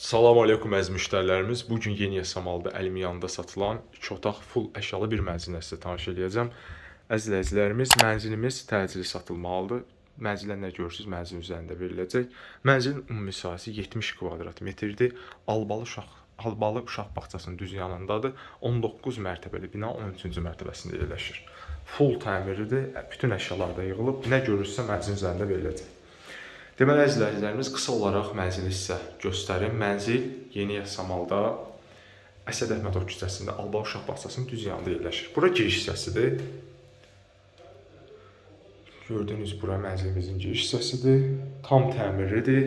Salam aleykum əziz müştərilərimiz. Bugün Yeni Yasamalda əlimin yanında satılan 2 otaq full əşyalı bir mənzilə sizə tanış edəcəm. Əziz izləyicilərimiz, mənzilimiz təcili satılmalıdır. Mənzilə nə görürsünüz, mənzilin üzərində veriləcək. Mənzilin ümumi sahəsi 70 kvadrat metrdir. Albalı uşaq bağçasının düz yanındadır. 19 mərtəbəli bina 13-cü mərtəbəsində yerləşir. Full təmirlidir. Bütün əşyalar da yığılıb. Nə görürsünüzsə mənzilin üzərində veriləcək. Deməli, əziz izləyicilərimiz, qısa olaraq mənzili sizə göstərim. Mənzil Yeni Yasamalda Əsəd Əhmədov küçəsində Albalı uşaq bağçasının düz yanında yerləşir. Bura giriş hissəsidir. Gördüyünüz bura mənzilimizin giriş hissəsidir. Tam təmirlidir.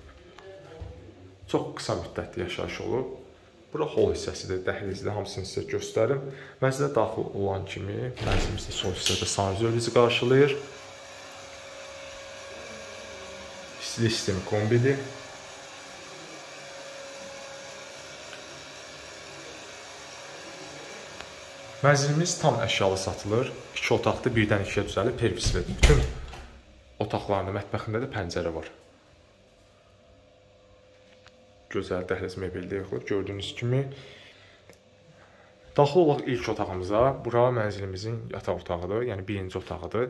Çox qısa müddətli yaşayış olub. Bura hol hissəsidir, dəhlizdə hamısını sizə göstərim. Mənzilə daxil olan kimi mənzilimizin sol hissədə sanuzör bizi qarşılayır. İstilik sistemi kombidir. Mənzilimiz tam əşyalı satılır. 2 otaqda birdən 2-yə düzəlib pervislidir. Bütün otaqlarında, mətbəxində də pəncərə var. Gözəl dəhliz mebeldə yığılıb. Gördüyünüz kimi. Daxil olaq ilk otağımıza. Bura mənzilimizin yataq otağıdır, yəni birinci otağıdır.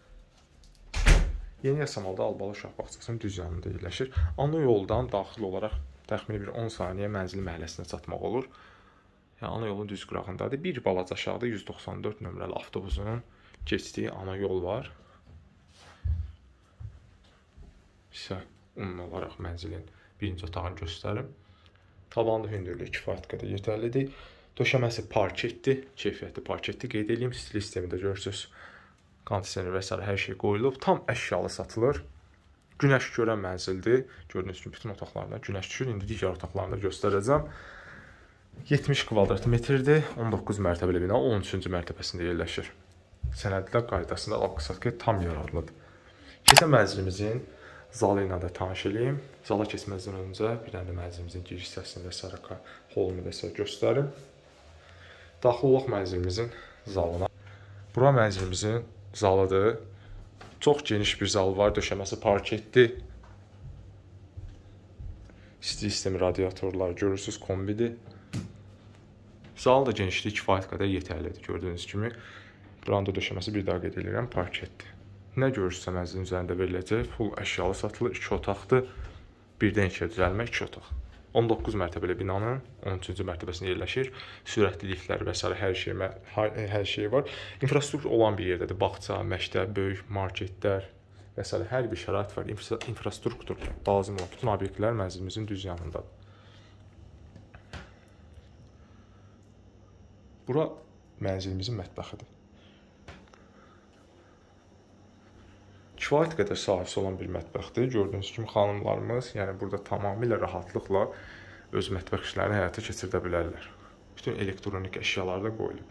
Yeni Yasamalda Albalı uşaq bağçasının düz yanında yerləşir. Ana yoldan daxil olaraq təxmini bir 10 saniyə mənzil məhəlləsinə çatmaq olur. Yəni, ana yolun düz qırağındadır. Bir balaca aşağıda 194 nömrəli avtobusunun keçdiyi ana yol var. Sizə ümumi olaraq mənzilin birinci otağını göstərim. Tavanlı hündürlüyü kifayət qədər yetərlidir. Döşəməsi parketdir, keyfiyyətli parketdir. Qeyd edeyim, stil sistemi də görürsünüz. Kondisioner və s. hər şey qoyulub. Tam əşyalı satılır. Günəş görən mənzildir. Gördüyünüz kimi bütün otaqlarında günəş düşür. İndi digər otaqlarını da göstərəcəm. 70 kvadrat metrdir. 19 mərtəbəli bina 13-cü mərtəbəsində yerləşir. Sənədlər qaydasında alqı-satqı tam yararlıdır. Keçən mənzilimizin zalı ilə də tanış edeyim. Zala keçməzdən öncə bir dənə də mənzilimizin giriş hissəsini və s. holunu da sizə göstərim. Daxil olaq mənzilimizin zalına. Bura mənzilimizin zalıdır. Çox geniş bir zal var. Döşəməsi parketdir. İstilik sistemi radiatorlar görürsünüz, kombidir. Zalın da genişliyi kifayət qədər yetərlidir. Gördüyünüz kimi. Buranın da döşəməsi bir daha qeyd edirəm, parketdir. Nə görürsünüzsə mənzilin üzərində veriləcək. Full əşyalı satılır. 2 otaqdır. Birdən 2-yə düzəlmə 2 otaq. 19 mərtəbəli binanın 13-cü mərtəbəsində yerləşir. Sürətliliklər və s. hər şey var. İnfrastruktur olan bir yerdədir. Bağça, məktəb, böyük marketlər və s. hər bir şərait var. İnfrastruktur lazım olan bütün obyektlər mənzilimizin düz yanındadır. Bura mənzilimizin mətbəxidir. Kifayət qədər sahəsi olan bir mətbəxdir. Gördüyünüz kimi xanımlarımız, yəni burada tamamilə rahatlıqla öz mətbəx işlərini həyata keçirdə bilərlər. Bütün elektronik əşyalar da qoyulub.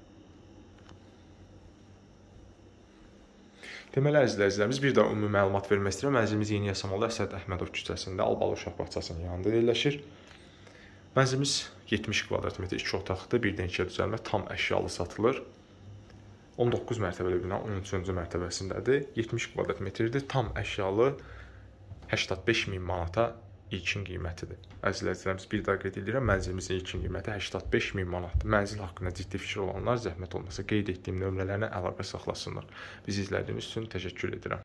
Deməli, əziz izləyicilərimiz, bir daha ümumi məlumat vermək istəyirəm. Mənzilimiz Yeni Yasamalda Əsəd Əhmədov küçəsində Albalı uşaq bağçasının yanında yerləşir. Mənzilimiz 70 kvadrat metr 2 otaqda birdən 2-yə düzəlmə tam əşyalı satılır. 19 mərtəbəli bina 13-cü mərtəbəsindədir. 70 kvadrat metrdir. Tam əşyalı 85.000 manata ilkin qiymətidir. Əziz izləyicilərimiz, bir daha qeyd edirəm, mənzilimizin ilkin qiyməti 85.000 manatdır. Mənzil haqqında ciddi fikir olanlar zəhmət olmasa qeyd etdiyim nömrələrlə əlaqə saxlasınlar. Bizi izlədiyiniz üçün təşəkkür edirəm.